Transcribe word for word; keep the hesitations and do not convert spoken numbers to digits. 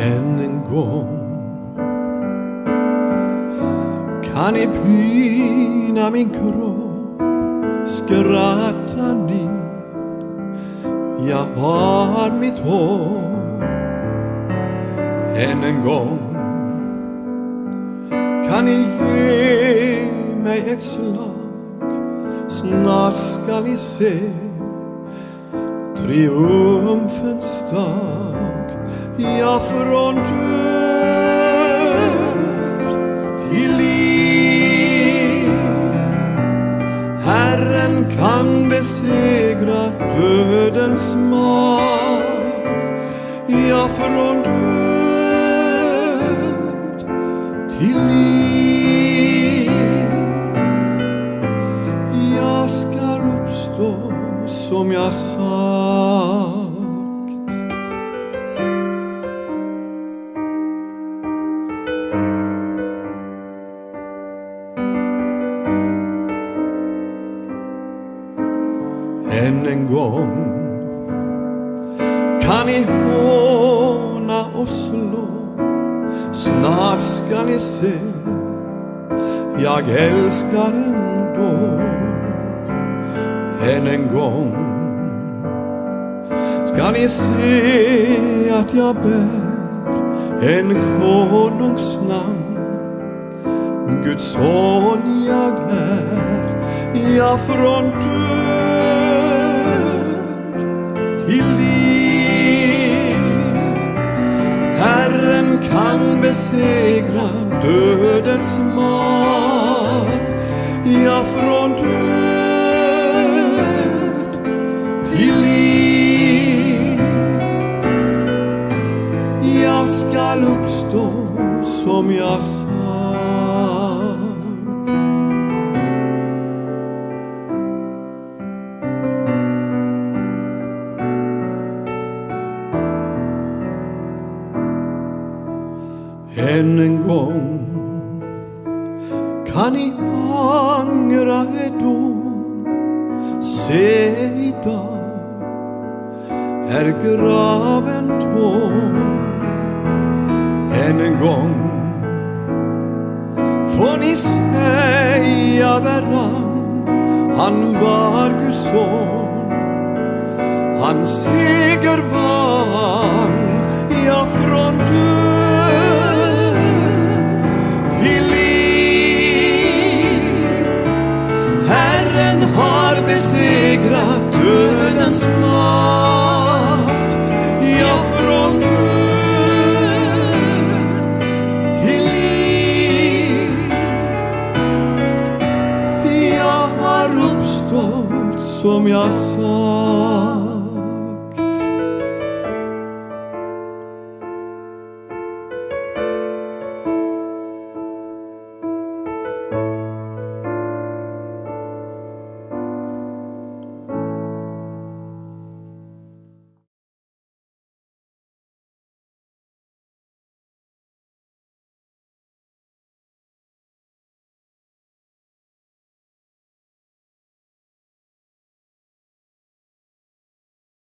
Än en gång kan ni pina min kropp, skratta ni. Jag har mitt hopp. Än en gång kan ni ge mig ett slag. Snart ska ni se triumfens dag. Ja, från död till liv. Herren kan besegra dödens makt. Ja, från död till liv. Jag ska uppstå som jag sagt. Än en gång kan ni håna och slå. Snart ska ni se, jag älskar ändå. Än en gång ska ni se att jag bär en konungs namn. Guds son jag är. Ja, från död till liv. Herren kan besegra dödens makt. Ja, från död till liv. Jag skall uppstå som jag sagt. Än en gång kan ni ångra er dom. Se, idag är graven tom. Än en gång får ni säga varann, han var Guds son. Hans seger var